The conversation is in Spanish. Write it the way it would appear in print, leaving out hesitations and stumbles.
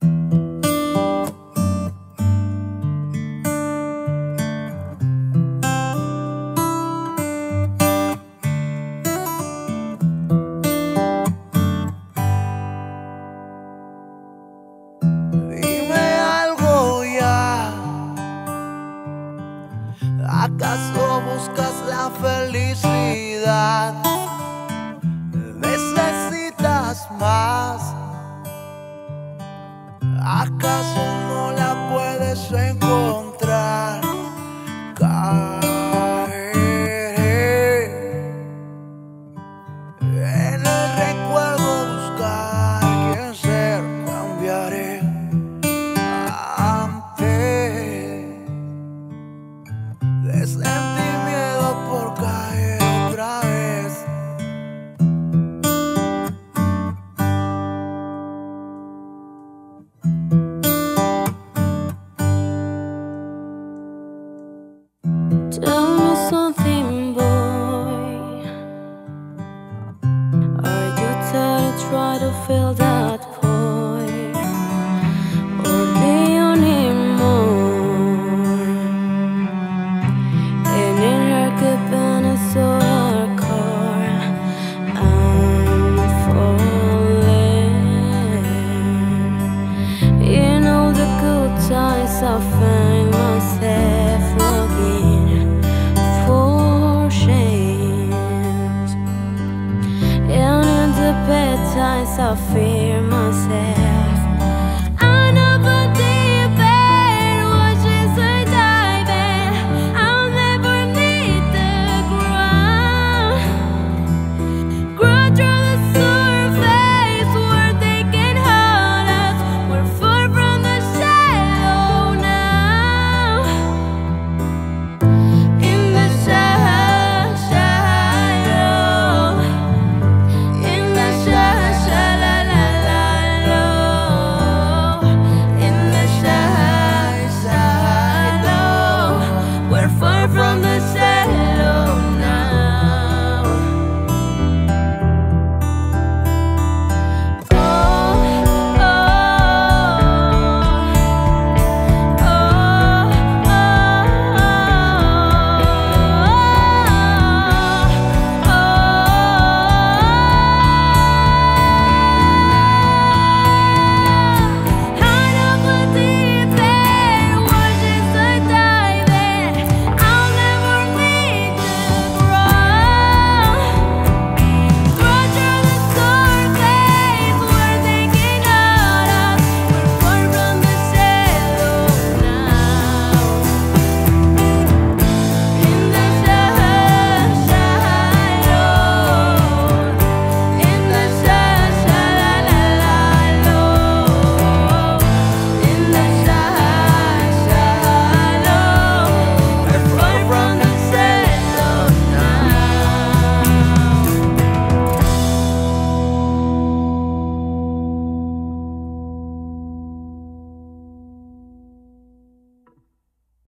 ¿Acaso buscas la felicidad? ¿Necesitas más? ¿Acaso no la puedes encontrar? Caeré en el recuerdo, buscar quién ser, cambiaré sentí miedo por caer otra vez. Tell me something, boy. Are you tired to try to fill that void? Or do you need more? So hardcore, I'm falling. You know the good times I find myself looking for change, and in the bad times I fear myself.